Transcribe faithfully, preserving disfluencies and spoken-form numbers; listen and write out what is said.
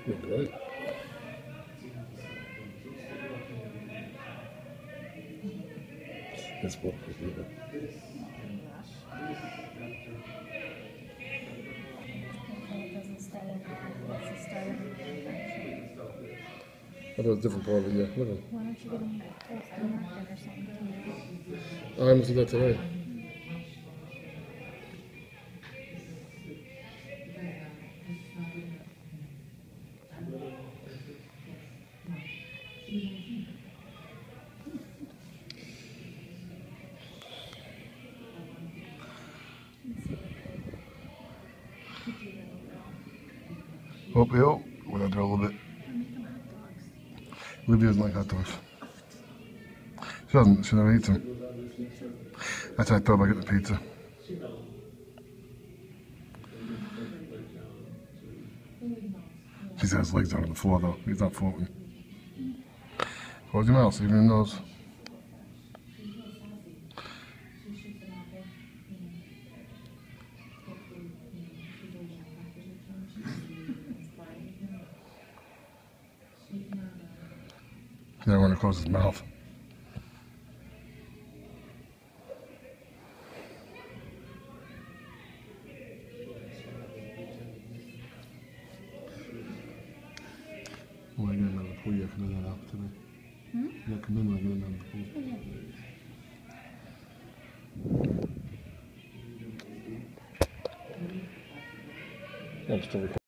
Look great. It's what people. I thought it was a different part of it, yeah. Look at it. Why don't you get them both connected or something? I haven't seen that today. Up hill. Went out there a little bit. Olivia doesn't like hot dogs. She doesn't. She never eats them. That's why I thought about getting the pizza. He's got his legs out on the floor though. He's not floating. Close your mouth, even your nose. He never want to close his mouth. When I get another pool, you come in that out today. Hmm? You come in when I get another pool. Oh, yeah. I'm still recording.